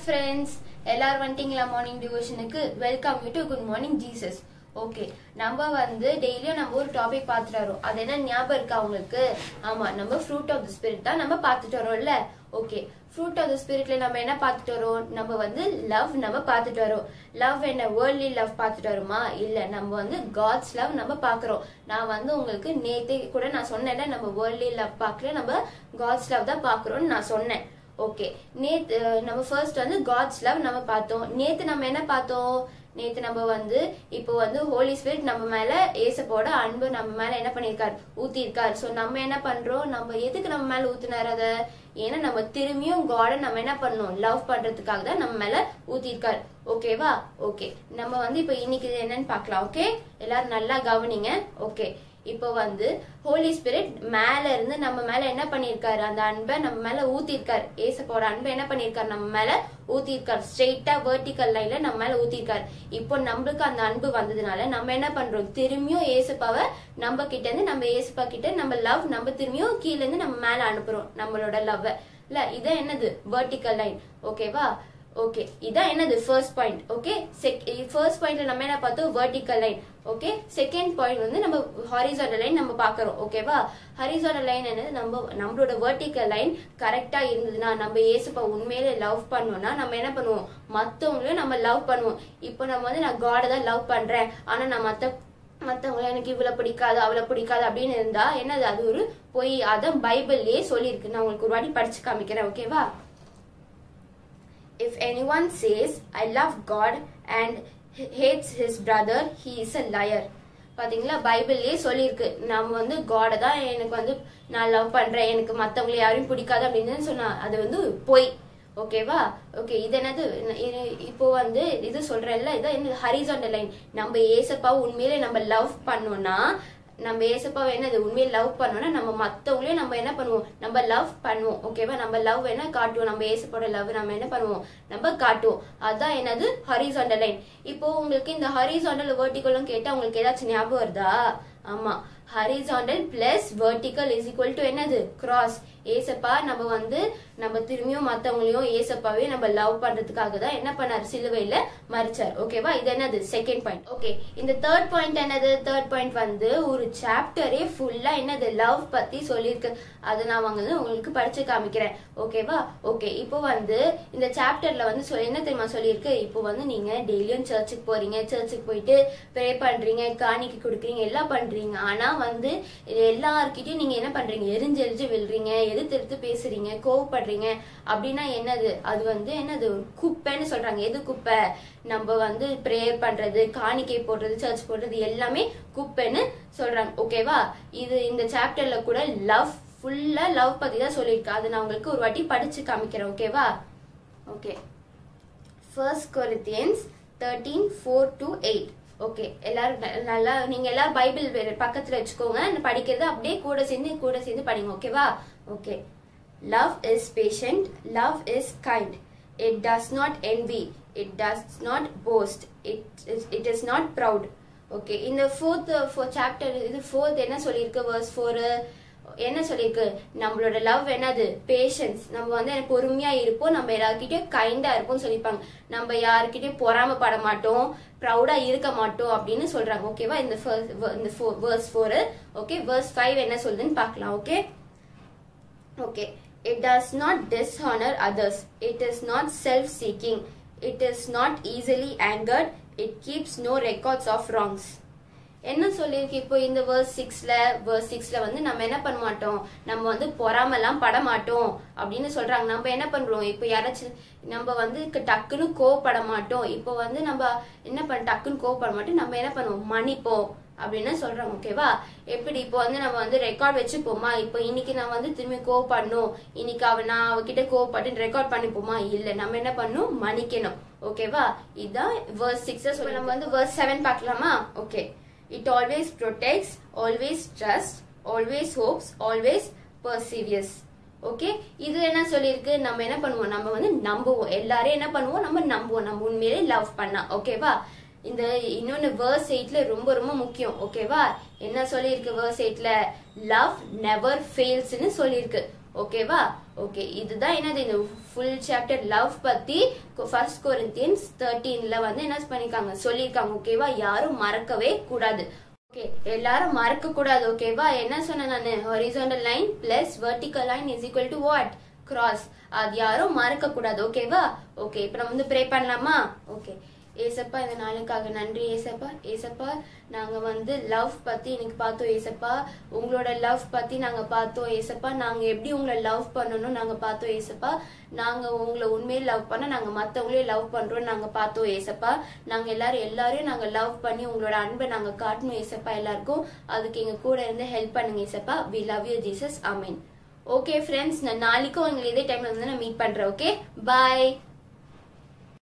friends, எல்லாரும் வந்துட்டீங்களா morning டிவோஷனுக்கு? Welcome you to good morning Jesus. Okay, நம்ம வந்து டெய்லியும் நம்ம ஒரு டாபிக் பார்த்துட்டு வரோம். அது என்ன ஞாபகம் இருக்கா உங்களுக்கு? ஆமா, நம்ம ஃப்ரூட் ஆஃப் தி ஸ்பிரிட் தான் நம்ம பார்த்துட்டு வரோம்ல. ஓகே, ஃப்ரூட் ஆஃப் தி ஸ்பிரிட்ல நம்ம என்ன பார்த்துட்டு வரோம்? நம்ம வந்து லவ் நம்ம பார்த்துட்டு வரோம். லவ் என்ன வேர்ல்ட்லி லவ் பார்த்துட்டு வரோமா? இல்ல, நம்ம வந்து காட்ஸ் லவ் நம்ம பாக்குறோம். நான் வந்து உங்களுக்கு நேத்தே கூட நான் சொன்னேன்ல, நம்ம வேர்ல்ட்லி லவ் பார்க்கல, நம்ம காட்ஸ் லவ் தான் பாக்குறோம்னு நான் சொன்னேன். ஓகே, நேத்து நம்ம ஃபர்ஸ்ட் வந்து காட்ஸ் லவ் நம்ம பார்த்தோம். நேத்து நம்ம என்ன பார்த்தோம்? நேத்து நம்ம வந்து இப்போ வந்து ஹோலி ஸ்பிரிட் நம்ம மேல ஏசப்போட அன்பு நம்ம மேல என்ன பண்ணிருக்காரு? ஊத்தி இருக்காரு. சோ நம்ம என்ன பண்றோம்? நம்ம எதுக்கு நம்ம மேல ஊத்தினார் அத? ஏன்னா நம்ம திரும்பியும் காட நம்ம என்ன பண்ணணும்? லவ் பண்றதுக்காக தான் நம்ம மேல ஊத்தி இருக்காரு. ஓகேவா? ஓகே, நம்ம வந்து இப்போ இன்னைக்கு என்னன்னு பாக்கலாம். ஓகே, எல்லாரும் நல்லா கவனிங்க. ஓகே, இப்போ வந்து ஹோலி ஸ்பிரிட் மேல இருந்து நம்ம மேல என்ன பண்ணிருக்காரு? அந்த அன்பை நம்ம மேல ஊத்தி இருக்காரு. ஏசப்போட அன்பை என்ன பண்ணிருக்காரு? நம்ம மேல ஊத்தி இருக்காரு. ஸ்ட்ரெயிட்டா வெர்டிகல் லைன்ல நம்ம மேல ஊத்தி இருக்காரு. இப்போ நம்மளுக்கு அந்த அன்பு வந்ததுனால நம்ம என்ன பண்றோம்? திரும்பியும் ஏசப்பாவை நம்ம கிட்ட இருந்து, நம்ம ஏசப்பா கிட்ட நம்ம லவ் நம்ம திரும்பியும் கீழ இருந்து நம்ம மேல அனுப்புறோம் நம்மளோட லவ். இல்ல, இதான் என்னது? Vertical line. ஓகேவா? ஓகே, இதான் என்னது? First point. ஓகே, ஃபர்ஸ்ட் பாயிண்ட்ல நம்ம என்ன பார்த்தோம்? Vertical line. Okay, second point வந்து நம்ம ஹாரிசான்டல் லைன் நம்ம பாக்குறோம். ஓகேவா? ஹாரிசான்டல் லைன் என்னது? நம்மளோட வெர்டிகல் லைன் கரெக்டா இருந்ததுன்னா, நம்ம ஏசப்பா உண்மையிலே லவ் பண்ணோம்னா நம்ம என்ன பண்ணுவோம்? மத்தவங்களையும் நம்ம லவ் பண்ணுவோம். இப்போ நம்ம வந்து நான் காட தான் லவ் பண்றேன், ஆனா நான் மத்தவங்கள எனக்கு இவ்வளவு பிடிக்காது அவ்வளவு பிடிக்காது அப்படின்னு இருந்தா என்னது? அது ஒரு பொய். அதான் பைபிள்லயே சொல்லியிருக்கு. நான் உங்களுக்கு ஒரு வாட்டி படிச்சு காமிக்கிறேன். ஓகேவா? If anyone says I love God and hates his brother, he is a liar. பாத்தீங்களா? பைபிள்லயே சொல்லியிருக்கு. நம்ம வந்து காட தான் எனக்கு வந்து நான் லவ் பண்றேன், எனக்கு மத்தவங்களை யாரையும் பிடிக்காது அப்படின்னு சொன்னா அது வந்து பொய். ஓகேவா? ஓகே, இது என்னது? இப்போ வந்து இது சொல்றேன்ல, இதான் என்ன? Horizontal line. நம்ம ஏசப்பா உண்மையிலே நம்ம லவ் பண்ணோம்னா, நம்ம ஏசப்பாவை என்னது உண்மையை லவ் பண்ணோம்னா நம்ம மத்தவங்களையும் நம்ம என்ன பண்ணுவோம்? நம்ம லவ் பண்ணுவோம். ஓகேவா? நம்ம லவ் என்ன காட்டுவோம்? நம்ம ஏசப்போட லவ் நம்ம என்ன பண்ணுவோம்? நம்ம காட்டுவோம். அதான் என்னது? Horizontal line. இப்போ உங்களுக்கு இந்த ஹரிசான்டல் வெர்டிகலும் கேட்டா உங்களுக்கு ஏதாச்சும் ஞாபகம் வருதா? ஆமா, horizontal plus vertical is equal to என்னது? கிராஸ். ஏசப்பா நம்ம வந்து நம்ம திரும்பியும் மத்தவங்களையும் ஏசப்பாவே நம்ம லவ் பண்றதுக்காக தான் என்ன பண்ணாரு? சிலுவையில மரிச்சார். ஓகேவா? இது என்னது? Second point. ஓகே, இந்த தேர்ட் பாயிண்ட் என்னது? தேர்ட் பாயிண்ட் வந்து ஒரு சாப்டரே ஃபுல்லா என்னது? லவ் பத்தி சொல்லியிருக்கு. அதை நான் வந்து உங்களுக்கு படிச்சு காமிக்கிறேன். ஓகேவா? ஓகே, இப்போ வந்து இந்த சாப்டர்ல வந்து என்ன தெரியுமா சொல்லியிருக்கு? இப்போ வந்து நீங்க டெய்லியும் சர்ச்சுக்கு போறீங்க, சர்ச்சுக்கு போயிட்டு ப்ரே பண்றீங்க, காணிக்கை கொடுக்குறீங்க, எல்லாம் பண்றீங்க. ஆனா வந்து எல்லார்கிட்டயும் நீங்க என்ன பண்றீங்க? எரிஞ்சு விழுறீங்க, எதிர்த்து பேசுறீங்க, கோவப்படுறீங்க. அப்படின்னா என்னது? அது வந்து என்னது? குப்பைன்னு சொல்றாங்க. எது குப்பை? நம்ம வந்து பிரேயர் பண்றது, காணிக்கை போடுறது, சர்ச் போடுறது எல்லாமே குப்பைன்னு சொல்றாங்க. ஓகேவா? இது இந்த சாப்டர்ல கூட லவ் ஃபுல்லா லவ் பத்தி தான் சொல்லியிருக்கு. அது நான் உங்களுக்கு ஒரு வாட்டி படிச்சு காமிக்கிறேன். ஓகேவா? Okay, 1 Corinthians 13:4-8. ஓகே, எல்லாரும் நல்லா நீங்க எல்லாரும் பைபிள் பக்கத்துல வச்சுக்கோங்க. படிக்கிறது அப்படியே கூட சேர்ந்து படிங்க. ஓகேவா? Okay, love is patient, love is kind, it does not envy, it does not boast, it is not proud. Okay, இந்த fourth சாப்டர் இது fourth என்ன சொல்லியிருக்கு? verse 4 என்ன சொல்லிருக்கு? நம்மளோட லவ் என்னது? பேஷன்ஸ். நம்ம வந்து பொறுமையா இருப்போம், நம்ம எல்லார்கிட்டயும் கைண்டா இருப்போம் சொல்லிப்பாங்க. நம்ம யாருக்கிட்டயும் பொறாமப்பட மாட்டோம், ப்ரௌடா இருக்க மாட்டோம் அப்படின்னு சொல்றாங்க. ஓகேவா? இந்த verse 4. ஓகே, verse 5 என்ன சொல்லுதுன்னு பார்க்கலாம். Okay okay, it does not dishonor others, it is not self-seeking, it is not easily angered, it keeps no records of wrongs. என்ன சொல்லியிருக்கு? இப்போ இந்த verse 6ல வந்து நம்ம என்ன பண்ண மாட்டோம்? நம்ம வந்து பொறாமலாம் பட மாட்டோம் அப்படின்னு சொல்றாங்க. நம்ம என்ன பண்றோம்? இப்போ யாராச்சும் நம்ம வந்து டக்குன்னு கோவப்பட மாட்டோம். இப்போ வந்து நம்ம என்ன டக்குன்னு கோவப்பட மாட்டோம், நம்ம என்ன பண்ணுவோம்? மன்னிப்போம் அப்படின்னு சொல்றாங்க. ஓகேவா? எப்படி? இப்போ வந்து நம்ம வந்து ரெக்கார்ட் வச்சுப்போமா? இப்போ இன்னைக்கு நான் வந்து திரும்பி கோவப்படணும், இன்னைக்கு நான் அவகிட்ட கோவப்பட்டு ரெக்கார்ட் பண்ணிப்போமா? இல்ல, நம்ம என்ன பண்ணணும்? மன்னிக்கணும். ஓகேவா? இதுதான் verse 6. நம்ம வந்து verse 7 பார்க்கலாமா? Okay, it always protects, always trusts, always hopes, always perseveres. Okay, இது என்ன சொல்லியிருக்கு? நம்ம என்ன பண்ணுவோம்? நம்ம வந்து நம்புவோம். எல்லாரையும் என்ன பண்ணுவோம்? நம்ம நம்புவோம். நம்ம உண்மையிலே லவ் பண்ணா. ஓகேவா? இந்த இன்னொன்னு verse 8ல ரொம்ப ரொம்ப முக்கியம். ஓகேவா? என்ன சொல்லிருக்கு verse 8ல? love never fails ன்னு சொல்லிருக்கு. ஓகேவா? ஓகே, இதுதான் என்னது இந்த ஃபுல் சாப்டர் லவ் பத்தி 1 Corinthians 13ல வந்து என்ன பண்ணிருக்காங்க சொல்லிருக்காங்க. ஓகேவா? யாரும் மறக்கவே கூடாது. ஓகே, எல்லாரும் மறக்க கூடாது. ஓகேவா? என்ன சொன்னேன் நானு? horizontal line plus vertical line is equal to what? cross. அது யாரும் மறக்க கூடாது. ஓகேவா? ஓகே, இப்போ நம்ம வந்து ப்ரே பண்ணலாமா? ஓகே, ஏசப்பா இந்த நாளுக்காக நன்றி ஏசப்பா. ஏசப்பா நாங்க வந்து லவ் பத்தி எனக்கு பார்த்தோம் ஏசப்பா. உங்களோட லவ் பத்தி நாங்க பார்த்தோம் ஏசப்பா. நாங்க எப்படி உங்களை லவ் பண்ணணும் நாங்க பார்த்தோம் ஏசப்பா. நாங்க உங்களை உண்மையை லவ் பண்ண நாங்க மத்தவங்களையும் லவ் பண்றோம் நாங்க பார்த்தோம் ஏசப்பா. நாங்க எல்லாரையும் நாங்க லவ் பண்ணி உங்களோட அன்பை நாங்க காட்டணும் ஏசப்பா. எல்லாருக்கும் அதுக்கு எங்க கூட இருந்து ஹெல்ப் பண்ணுங்க ஏசப்பா. We love you Jesus. Amen. Okay friends, நான் நாளைக்கும் உங்களை இதே டைம்ல வந்து நான் மீட் பண்றேன். ஓகே, பாய்.